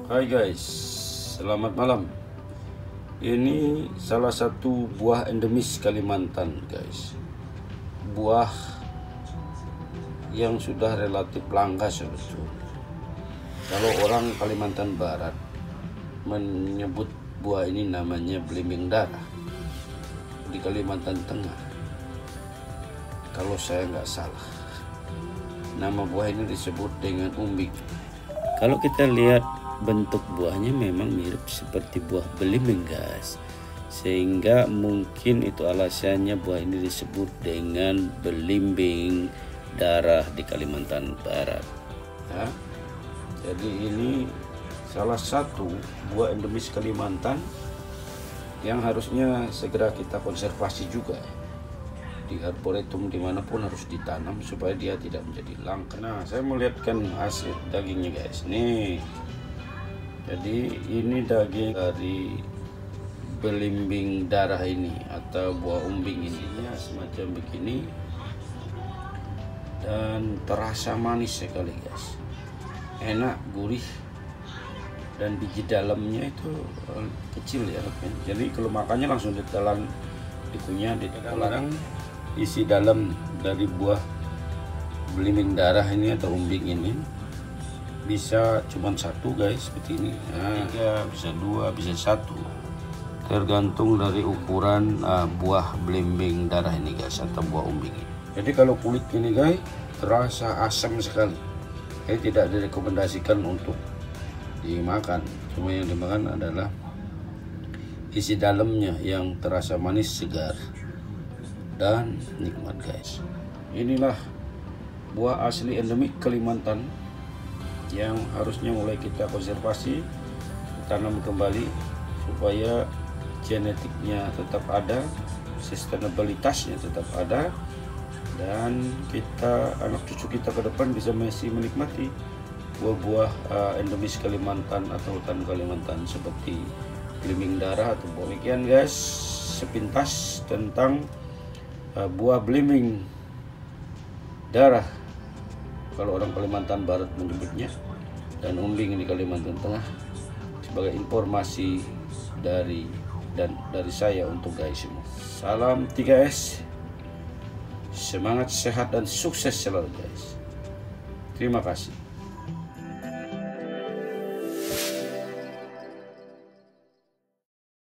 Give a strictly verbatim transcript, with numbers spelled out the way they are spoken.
Hai guys, selamat malam. Ini salah satu buah endemis Kalimantan guys. Buah yang sudah relatif langka sebetulnya. Kalau orang Kalimantan Barat menyebut buah ini namanya belimbing darah. Di Kalimantan Tengah, kalau saya nggak salah, nama buah ini disebut dengan umbing. Kalau kita lihat bentuk buahnya memang mirip seperti buah belimbing guys, sehingga mungkin itu alasannya buah ini disebut dengan belimbing darah di Kalimantan Barat ya. Jadi ini salah satu buah endemis Kalimantan yang harusnya segera kita konservasi juga di arboretum dimanapun, harus ditanam supaya dia tidak menjadi langka. Nah, saya melihatkan hasil dagingnya guys nih. Jadi ini daging dari belimbing darah ini atau buah umbing ini ya, semacam begini, dan terasa manis sekali guys, enak, gurih, dan biji dalamnya itu kecil ya. Jadi kalau makannya langsung ditelan, dikunyah, ditelan. Isi dalam dari buah belimbing darah ini atau umbing ini bisa cuma satu guys, seperti ini. Nah, tiga, bisa dua, bisa satu, tergantung dari ukuran uh, buah belimbing darah ini guys, atau buah umbing ini. Jadi kalau kulit ini guys terasa asam sekali, jadi tidak direkomendasikan untuk dimakan. Cuma yang dimakan adalah isi dalamnya yang terasa manis, segar, dan nikmat guys. Inilah buah asli endemik Kalimantan yang harusnya mulai kita konservasi, tanam kembali supaya genetiknya tetap ada, sustainabilitasnya tetap ada, dan kita, anak cucu kita ke depan bisa masih menikmati buah-buah uh, endemis Kalimantan atau hutan Kalimantan seperti belimbing darah atau buah. Demikian guys sepintas tentang uh, buah belimbing darah kalau orang Kalimantan Barat menyebutnya, dan umbing di Kalimantan Tengah, sebagai informasi dari dan dari saya untuk guys semua. Salam tiga S, semangat, sehat, dan sukses selalu guys. Terima kasih.